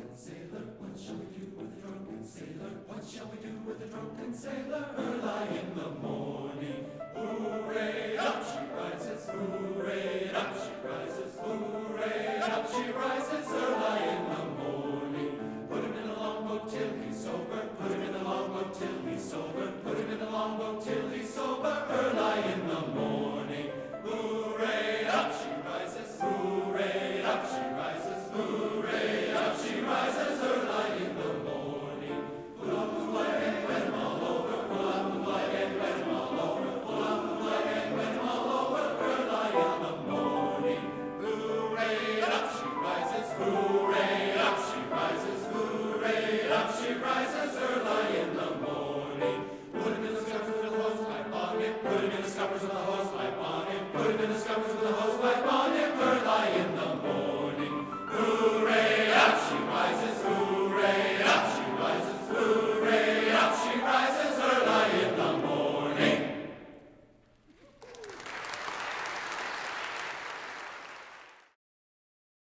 sailor, what shall we do with the drunken sailor? What shall we do with the drunken sailor? Early in the morning, hooray, up she rises, hooray, up she rises, hooray, up she rises. Early in the morning, put him in the longboat till he's sober, put him in the longboat till he's sober, put him in the longboat till he's sober. Early in the morning, hooray, up she rises, hooray, up she rises, hooray, up she rises. Early in the morning, pull up the flag and wet him all over, pull up the flag and wet him all over, pull up the flag and wet him all over. Early in the morning, hooray, up she rises, hooray, up she rises, hooray, up she rises. Early in the morning, put him in the scuppers with the hosepipe on him, put him in the scuppers with the hosepipe on him, put him in the scuppers with the hosepipe on him.